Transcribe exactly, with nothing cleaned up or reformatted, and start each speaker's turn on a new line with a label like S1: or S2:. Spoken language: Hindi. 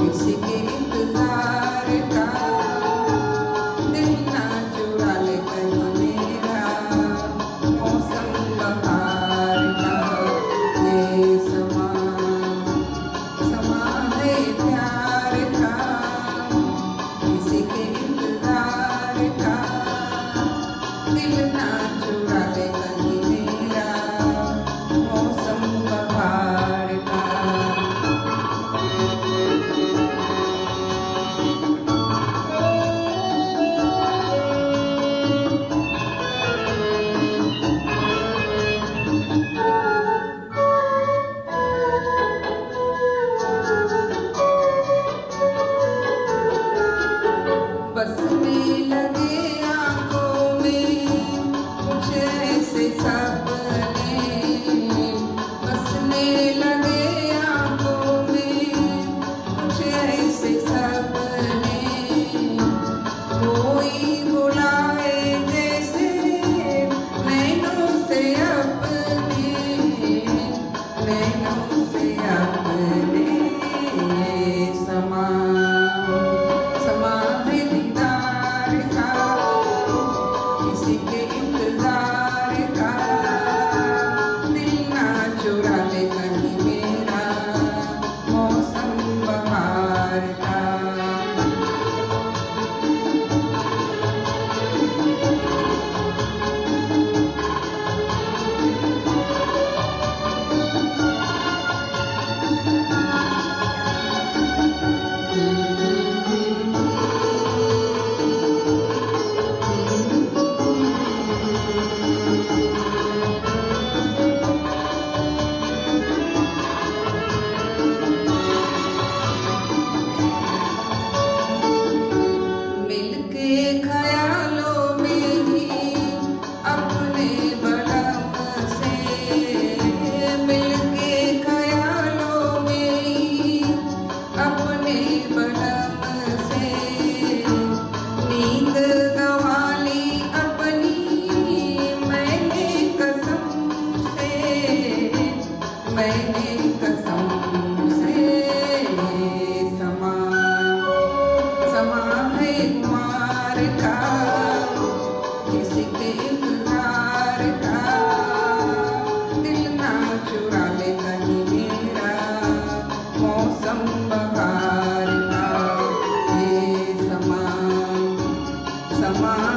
S1: किसी के इंतजार का दिल ना चुरा ले कहीं मेरा मौसम बहार का। ये समा समा है प्यार का किसी के इंतजार का दिल ना चुरा ले कहीं मेरा मौसम बहार का। बसने लगे आँखों में कुछ ऐसे सपने, बसने लगे आँखों में कुछ ऐसे सपने, कोई बुलाए जैसे नैनों से अपने, नैनों से अपने। समा समा है दीदार का किसी के इंतजार का दिल ना चुरा ले कहीं मेरा मौसम बहार का। मिलके ख्यालों में ही अपने बलम से, मिलके ख्यालों में ही अपने बलम से नींद गंवा ली अपनी मैंने कसम से, मैंने कसम से। समा समा है कुमार का किसी के इंतजार का दिल ना चुरा ले कहीं मेरा मौसम बहार का। ये समा समा